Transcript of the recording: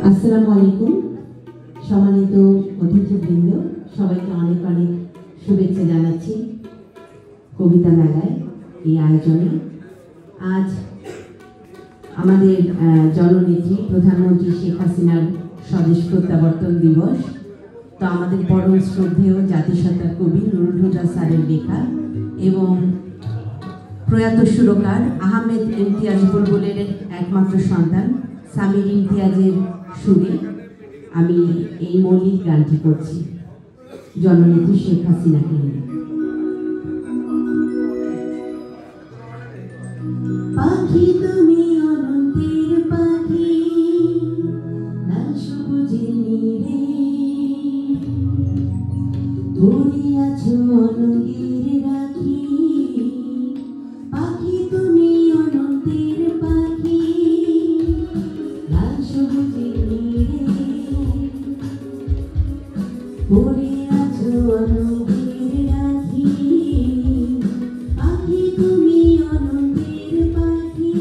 আসসালামু আলাইকুম সম্মানিত অতিথিবৃন্দ, সবাইকে অনেক অনেক শুভেচ্ছা জানাচ্ছি কবিতা মেলায় এই আয়োজনে। আজ আমাদের জননেত্রী প্রধানমন্ত্রী শেখ হাসিনার স্বদেশ প্রত্যাবর্তন দিবস। তো আমাদের পরম শ্রদ্ধেয় জাতিসত্তার কবি নুরুল হুদা স্যারের লেখা এবং প্রয়াত সুরকার আহমেদ ইমতিয়াজ বুলবুলের একমাত্র সন্তান সামির ইমতিয়াজের সুরে আমি এই মৌলিক গানটি করছি জননেত্রী শেখ হাসিনাকে নিয়ে। পাখি তুমি অনন্তের পাখি, লাল সবুজের নীড়ে ধরে আছো অনঙ্গের রাখি। পাখি তুমি অনন্তের পাখি, লাল সবুজের নীড়ে ধরে আছো অনঙ্গের রাখি। পাখি তুমি অনন্তের পাখি।